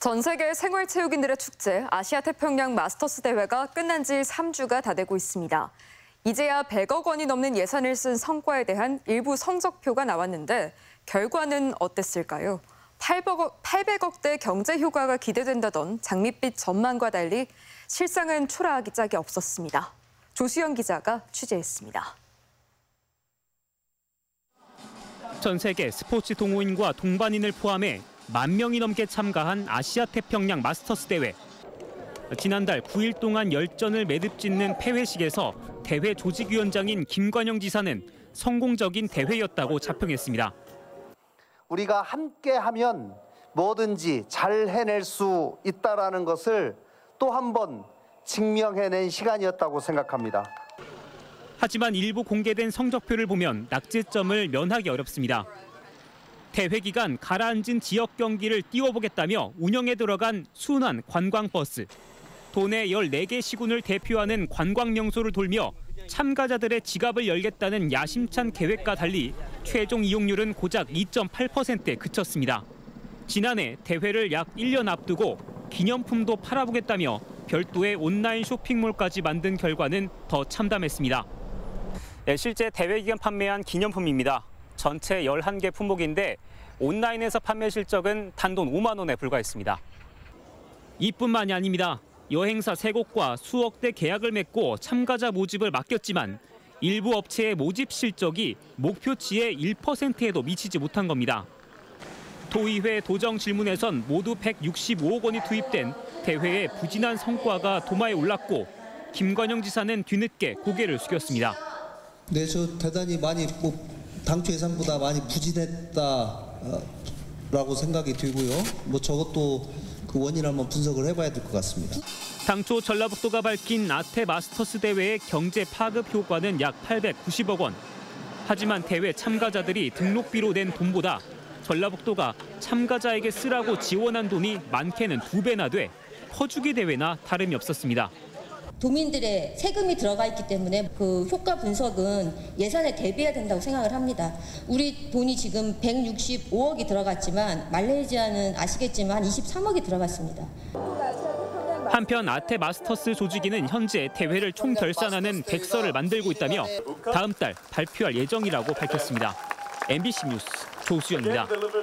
전 세계 생활체육인들의 축제 아시아 태평양 마스터스 대회가 끝난 지 3주가 다 되고 있습니다. 이제야 100억 원이 넘는 예산을 쓴 성과에 대한 일부 성적표가 나왔는데 결과는 어땠을까요? 800억대 경제 효과가 기대된다던 장밋빛 전망과 달리 실상은 초라하기 짝이 없었습니다. 조수영 기자가 취재했습니다. 전 세계 스포츠 동호인과 동반인을 포함해 10,000명이 넘게 참가한 아시아 태평양 마스터스 대회. 지난달 9일 동안 열전을 매듭짓는 폐회식에서 대회 조직위원장인 김관영 지사는 성공적인 대회였다고 자평했습니다. 우리가 함께하면 뭐든지 잘 해낼 수 있다라는 것을 또 한 번 증명해낸 시간이었다고 생각합니다. 하지만 일부 공개된 성적표를 보면 낙제점을 면하기 어렵습니다. 대회 기간 가라앉은 지역 경기를 띄워보겠다며 운영에 들어간 순환 관광버스, 도내 14개 시군을 대표하는 관광 명소를 돌며 참가자들의 지갑을 열겠다는 야심찬 계획과 달리 최종 이용률은 고작 2.8%에 그쳤습니다. 지난해 대회를 약 1년 앞두고 기념품도 팔아보겠다며 별도의 온라인 쇼핑몰까지 만든 결과는 더 참담했습니다. 실제 대회 기간 판매한 기념품입니다. 전체 11개 품목인데 온라인에서 판매 실적은 단돈 5만 원에 불과했습니다. 이뿐만이 아닙니다. 여행사 3곳과 수억대 계약을 맺고 참가자 모집을 맡겼지만 일부 업체의 모집 실적이 목표치의 1%에도 미치지 못한 겁니다. 도의회 도정 질문에선 모두 165억 원이 투입된 대회의 부진한 성과가 도마에 올랐고 김관영 지사는 뒤늦게 고개를 숙였습니다. 네, 저 대단히 많이 당초 예상보다 많이 부진했다라고 생각이 들고요. 저것도 그 원인 한번 분석을 해봐야 될 것 같습니다. 당초 전라북도가 밝힌 아태 마스터스 대회의 경제 파급 효과는 약 890억 원. 하지만 대회 참가자들이 등록비로 낸 돈보다 전라북도가 참가자에게 쓰라고 지원한 돈이 많게는 2배나 돼 퍼주기 대회나 다름이 없었습니다. 도민들의 세금이 들어가 있기 때문에 그 효과 분석은 예산에 대비해야 된다고 생각을 합니다. 우리 돈이 지금 165억이 들어갔지만 말레이시아는 아시겠지만 23억이 들어갔습니다. 한편 아태 마스터스 조직위는 현재 대회를 총결산하는 백서를 만들고 있다며 다음 달 발표할 예정이라고 밝혔습니다. MBC 뉴스 조수영입니다.